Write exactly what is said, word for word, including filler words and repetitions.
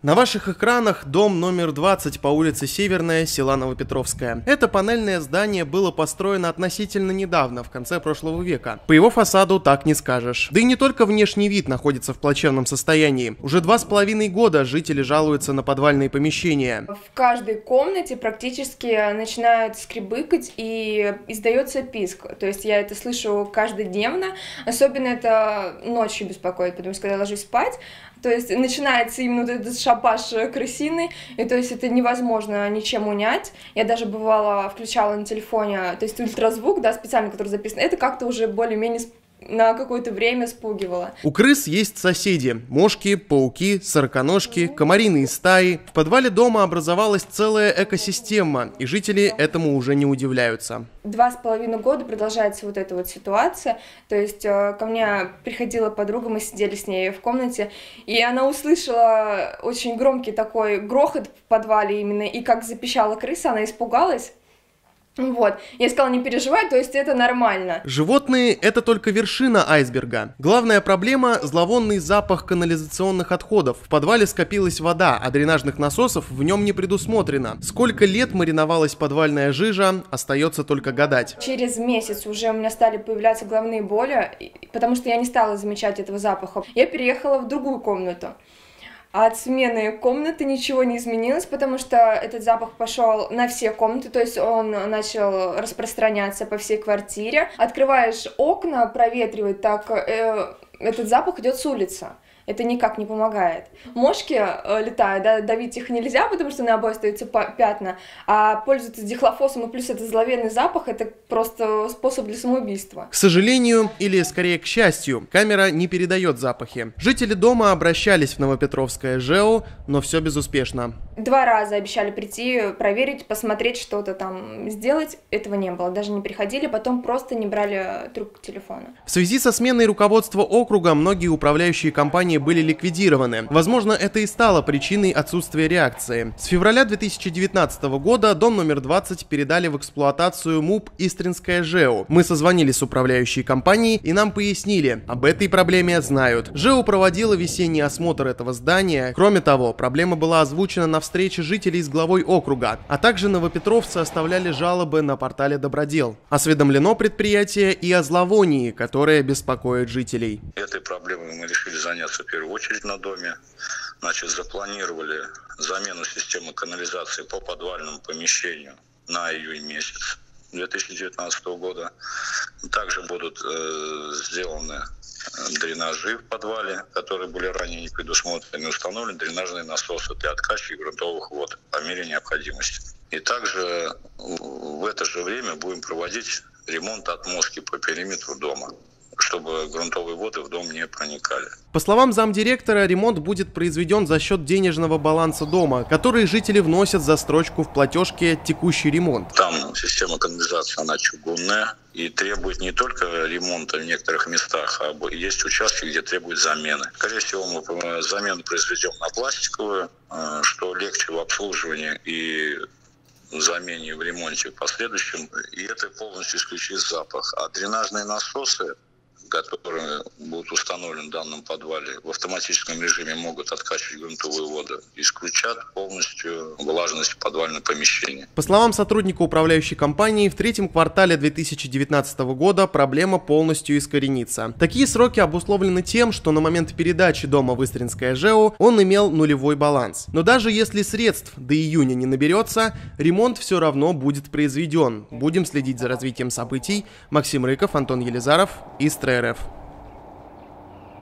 На ваших экранах дом номер двадцать по улице Северная, села Новопетровская. Это панельное здание было построено относительно недавно, в конце прошлого века. По его фасаду так не скажешь. Да и не только внешний вид находится в плачевном состоянии. Уже два с половиной года жители жалуются на подвальные помещения. В каждой комнате практически начинают скребыкать и издается писк. То есть я это слышу каждодневно. Особенно это ночью беспокоит, потому что когда я ложусь спать, то есть начинается именно вот этот шапаш крысиный, и то есть это невозможно ничем унять. Я даже бывало включала на телефоне, то есть ультразвук, да, специально, который записан, это как-то уже более-менее на какое-то время спугивало. У крыс есть соседи: мошки, пауки, сороконожки, комариные стаи. В подвале дома образовалась целая экосистема, и жители этому уже не удивляются. Два с половиной года продолжается вот эта вот ситуация. То есть э, ко мне приходила подруга, мы сидели с ней в комнате, и она услышала очень громкий такой грохот в подвале именно, и как запищала крыса, она испугалась. Вот, я сказала, не переживай, то есть это нормально. Животные – это только вершина айсберга. Главная проблема – зловонный запах канализационных отходов. В подвале скопилась вода, а дренажных насосов в нем не предусмотрено. Сколько лет мариновалась подвальная жижа, остается только гадать. Через месяц уже у меня стали появляться головные боли, потому что я не стала замечать этого запаха. Я переехала в другую комнату. От смены комнаты ничего не изменилось, потому что этот запах пошел на все комнаты, то есть он начал распространяться по всей квартире. Открываешь окна, проветривать, так э, этот запах идет с улицы. Это никак не помогает. Мошки э, летают, да, давить их нельзя, потому что на обои остаются пятна, а пользоваться дихлофосом и плюс это зловонный запах, это просто способ для самоубийства. К сожалению, или скорее к счастью, камера не передает запахи. Жители дома обращались в Новопетровское ЖЭО, но все безуспешно. Два раза обещали прийти, проверить, посмотреть, что-то там сделать. Этого не было, даже не приходили, потом просто не брали трубку телефона. В связи со сменой руководства округа многие управляющие компании были ликвидированы. Возможно, это и стало причиной отсутствия реакции. С февраля две тысячи девятнадцатого года дом номер двадцать передали в эксплуатацию МУП Истринское ЖЭО. Мы созвонились с управляющей компанией, и нам пояснили, об этой проблеме знают. ЖЭО проводило весенний осмотр этого здания. Кроме того, проблема была озвучена на встрече жителей с главой округа, а также новопетровцы оставляли жалобы на портале Добродел. Осведомлено предприятие и о зловонии, которое беспокоит жителей. Этой проблемой мы решили заняться в первую очередь на доме. Значит, запланировали замену системы канализации по подвальному помещению на июнь месяц две тысячи девятнадцатого года. Также будут э, сделаны дренажи в подвале, которые были ранее не предусмотрены, установлены дренажные насосы для откачки грунтовых вод по мере необходимости. И также в это же время будем проводить ремонт отмостки по периметру дома, чтобы грунтовые воды в дом не проникали. По словам замдиректора, ремонт будет произведен за счет денежного баланса дома, который жители вносят за строчку в платежке «Текущий ремонт». Там система канализации, она чугунная и требует не только ремонта в некоторых местах, а есть участки, где требует замены. Скорее всего, мы замену произведем на пластиковую, что легче в обслуживании и замене в ремонте в последующем, и это полностью исключит запах. А дренажные насосы, которые будут установлены в данном подвале, в автоматическом режиме могут откачивать грунтовую воду, исключат полностью влажность подвального помещения. По словам сотрудника управляющей компании, в третьем квартале две тысячи девятнадцатого года проблема полностью искоренится. Такие сроки обусловлены тем, что на момент передачи дома в Истринское ЖЭО он имел нулевой баланс. Но даже если средств до июня не наберется, ремонт все равно будет произведен. Будем следить за развитием событий. Максим Рыков, Антон Елизаров, Истра РФ.